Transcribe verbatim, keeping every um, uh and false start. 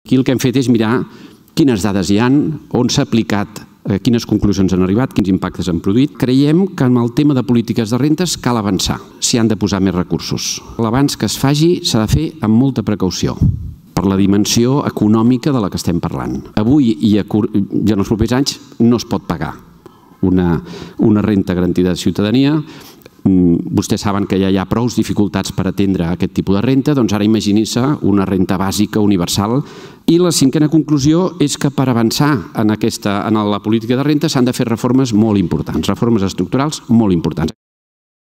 Aquí el que hem fet és mirar quines dades hi ha, on s'ha aplicat, quines conclusions han arribat, quins impactes han produït. Creiem que en el tema de polítiques de rentes cal avançar, s'hi han de posar més recursos. L'avanç que es faci s'ha de fer amb molta precaució, per la dimensió econòmica de la que estem parlant. Avui i en els propers anys no es pot pagar una, una renta garantida de ciutadania. Vostès saben que ja hi ha prou dificultats per atendre aquest tipus de renta, doncs ara imaginin-se una renta bàsica universal. I la cinquena conclusió és que per avançar en, aquesta, en la política de renta s'han de fer reformes molt importants, reformes estructurals molt importants.